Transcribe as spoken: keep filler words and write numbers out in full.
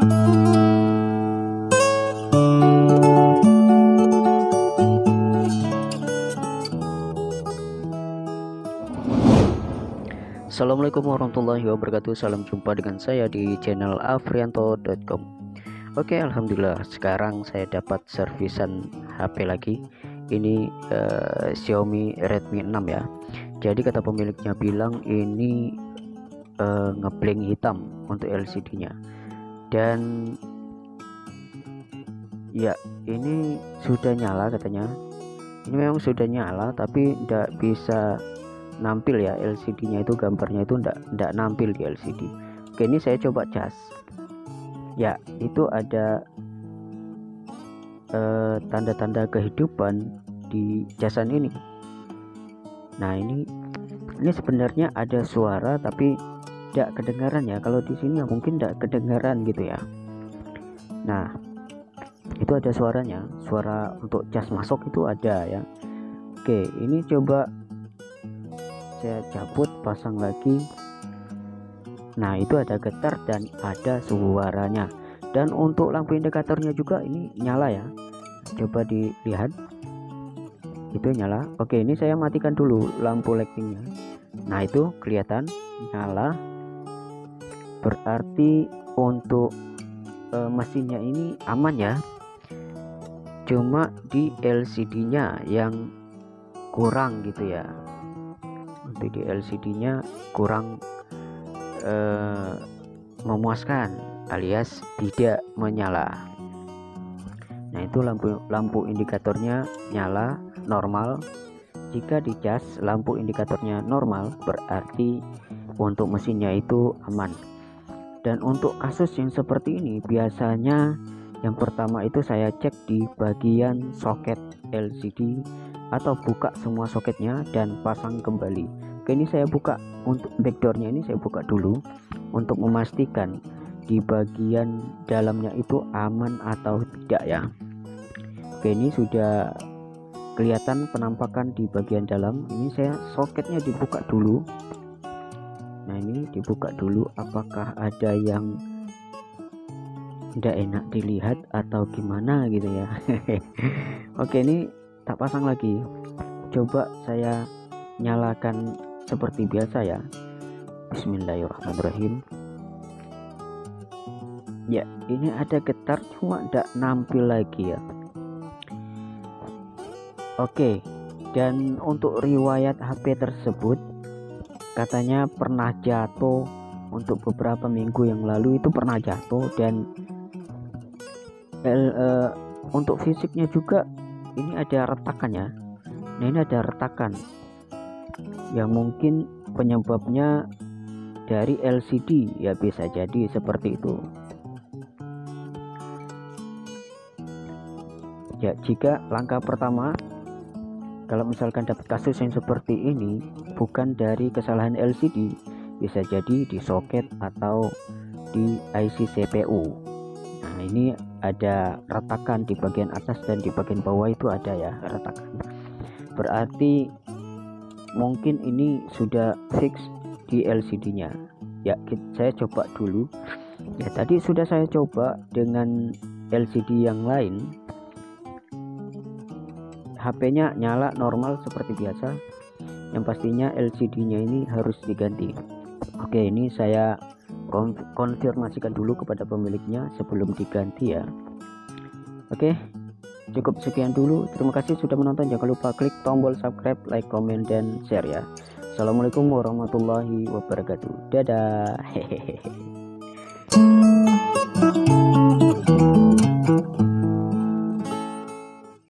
Assalamualaikum warahmatullahi wabarakatuh. Salam jumpa dengan saya di channel afrianto dot com. Oke, alhamdulillah sekarang saya dapat servisan H P lagi. Ini uh, Xiaomi Redmi enam ya. Jadi kata pemiliknya bilang ini uh, ngeblink hitam untuk L C D-nya. Dan ya, ini sudah nyala katanya. Ini memang sudah nyala tapi tidak bisa nampil ya, L C D-nya itu gambarnya itu ndak ndak nampil di L C D. Oke, ini saya coba cas. Ya, itu ada eh, tanda-tanda kehidupan di casan ini. Nah, ini ini sebenarnya ada suara tapi tidak kedengaran ya. Kalau di sini ya mungkin tidak kedengaran gitu ya. Nah, itu ada suaranya. Suara untuk cas masuk itu ada ya. Oke, ini coba saya cabut, pasang lagi. Nah, itu ada getar dan ada suaranya. Dan untuk lampu indikatornya juga ini nyala ya. Coba dilihat, itu nyala. Oke, ini saya matikan dulu lampu lightingnya. Nah, itu kelihatan nyala, berarti untuk e, mesinnya ini aman ya. Cuma di L C D-nya yang kurang gitu ya. Untuk di L C D-nya kurang eh, memuaskan alias tidak menyala. Nah, itu lampu lampu indikatornya nyala normal. Jika dicas lampu indikatornya normal berarti untuk mesinnya itu aman. Dan untuk kasus yang seperti ini biasanya yang pertama itu saya cek di bagian soket L C D atau buka semua soketnya dan pasang kembali. Oke, ini saya buka untuk backdoornya, ini saya buka dulu untuk memastikan di bagian dalamnya itu aman atau tidak ya. Oke, ini sudah kelihatan penampakan di bagian dalam. Ini saya soketnya dibuka dulu. Nah, ini dibuka dulu, apakah ada yang tidak enak dilihat atau gimana gitu ya. Oke, ini tak pasang lagi. Coba saya nyalakan seperti biasa ya. Bismillahirrahmanirrahim. Ya, ini ada getar cuma tidak nampil lagi ya. Oke, dan untuk riwayat H P tersebut katanya pernah jatuh untuk beberapa minggu yang lalu, itu pernah jatuh. Dan uh, untuk fisiknya juga ini ada retakan ya. Nah, ini ada retakan yang mungkin penyebabnya dari L C D ya, bisa jadi seperti itu ya. Jika langkah pertama kalau misalkan dapat kasus yang seperti ini bukan dari kesalahan L C D, bisa jadi di soket atau di I C C P U. Nah, ini ada retakan di bagian atas dan di bagian bawah itu ada ya retakan, berarti mungkin ini sudah fix di L C D-nya ya. Saya coba dulu ya, tadi sudah saya coba dengan L C D yang lain, H P-nya nyala normal seperti biasa. Yang pastinya L C D-nya ini harus diganti. Oke, ini saya konfirmasikan dulu kepada pemiliknya sebelum diganti ya. Oke, cukup sekian dulu. Terima kasih sudah menonton. Jangan lupa klik tombol subscribe, like, komen, dan share ya. Assalamualaikum warahmatullahi wabarakatuh. Dadah. Hehehe.